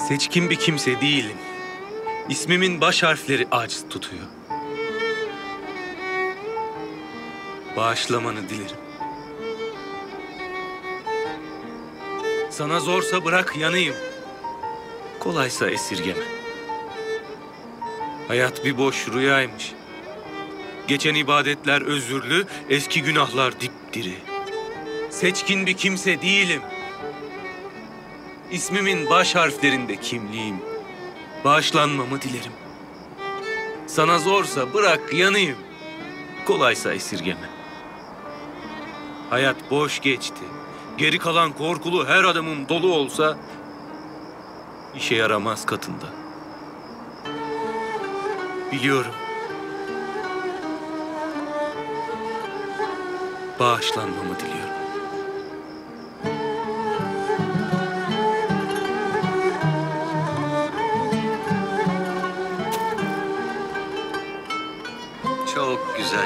Seçkin bir kimse değilim. İsmimin baş harfleri aciz tutuyor. Bağışlamanı dilerim. Sana zorsa bırak yanayım. Kolaysa esirgeme. Hayat bir boş rüyaymış. Geçen ibadetler özürlü, eski günahlar dipdiri. Seçkin bir kimse değilim. İsmimin baş harflerinde kimliğim. Bağışlanmamı dilerim. Sana zorsa bırak yanayım. Kolaysa esirgeme. Hayat boş geçti. Geri kalan korkulu her adımım dolu olsa işe yaramaz katında. Biliyorum. Bağışlanmamı diliyorum. Çok güzel.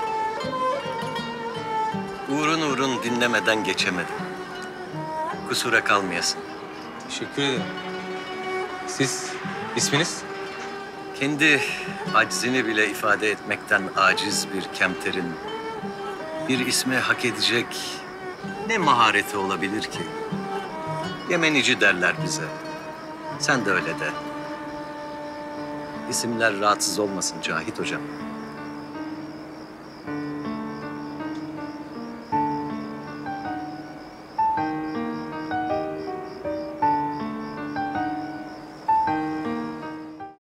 Uğrun dinlemeden geçemedim. Kusura kalmayasın. Teşekkür ederim. Siz, isminiz? Kendi aczini bile ifade etmekten aciz bir kemterin bir ismi hak edecek ne mahareti olabilir ki? Yemenici derler bize. Sen de öyle de. İsimler rahatsız olmasın Cahit hocam.